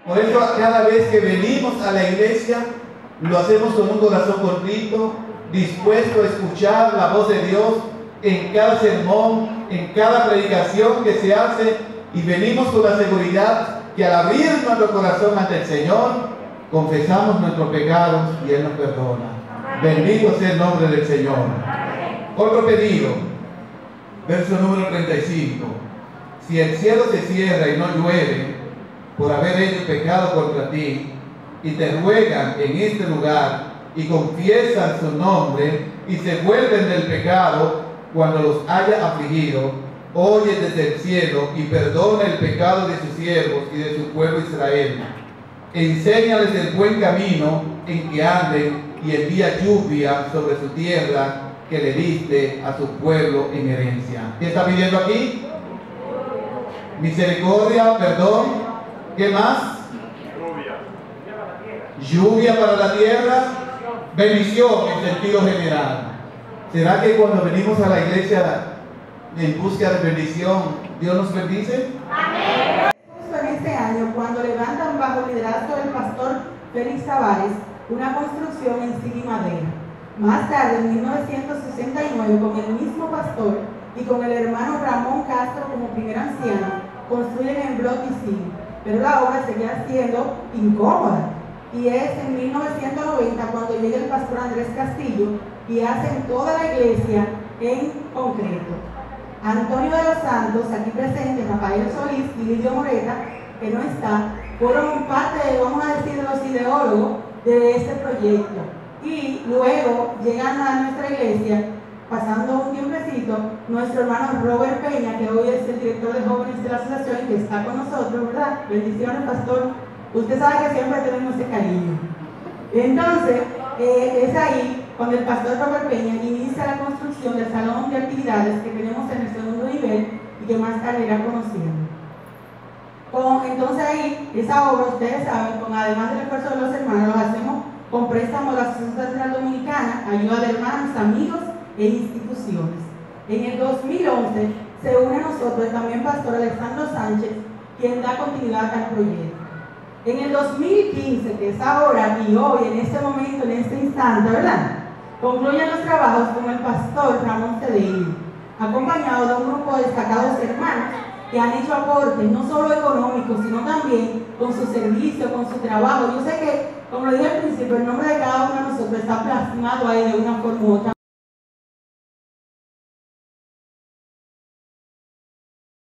Por eso cada vez que venimos a la iglesia, lo hacemos con un corazón contrito, dispuesto a escuchar la voz de Dios en cada sermón, en cada predicación que se hace, y venimos con la seguridad que al abrir nuestro corazón ante el Señor, confesamos nuestros pecados y Él nos perdona. Bendito sea el nombre del Señor. Otro pedido, verso número 35. Si el cielo se cierra y no llueve por haber hecho pecado contra ti, y te ruegan en este lugar y confiesan su nombre y se vuelven del pecado cuando los haya afligido, oye desde el cielo y perdona el pecado de sus siervos y de su pueblo Israel. Enséñales el buen camino en que anden y envía lluvia sobre su tierra que le diste a su pueblo en herencia. ¿Qué está pidiendo aquí? Misericordia, perdón. ¿Qué más? Lluvia para la tierra, bendición en sentido general. ¿Será que cuando venimos a la iglesia en busca de bendición, Dios nos bendice? Amén. Justo en este año, cuando levantan bajo el liderazgo del pastor Félix Tavares una construcción en zinc y madera. Más tarde, en 1969, con el mismo pastor y con el hermano Ramón Castro como primer anciano, construyen en bloque y zinc, pero la obra seguía siendo incómoda. Y es en 1990 cuando llega el pastor Andrés Castillo y hacen toda la iglesia en concreto. Antonio de los Santos, aquí presente, Rafael Solís y Lidio Moreta, que no está, fueron parte, vamos a decir, de los ideólogos de este proyecto. Y luego llegan a nuestra iglesia, pasando un tiempecito, nuestro hermano Robert Peña, que hoy es el director de jóvenes de la asociación y que está con nosotros, ¿verdad? Bendiciones, pastor. Usted sabe que siempre tenemos ese cariño. Entonces, es ahí cuando el pastor Robert Peña inicia la construcción del salón de actividades que tenemos en el segundo nivel y que más tarde irá conociendo. Entonces ahí, esa obra, ustedes saben, además del esfuerzo de los hermanos, lo hacemos con préstamos de la Asociación Central Dominicana, ayuda de hermanos, amigos e instituciones. En el 2011 se une a nosotros el también pastor Alexandro Sánchez, quien da continuidad al proyecto. En el 2015, que es ahora y hoy, en este momento, en este instante, ¿verdad? Concluyen los trabajos con el pastor Ramón Cedeño, acompañado de un grupo de destacados hermanos que han hecho aportes, no solo económicos, sino también con su servicio, con su trabajo. Yo sé que, como lo dije al principio, el nombre de cada uno de nosotros está plasmado ahí de una forma u otra.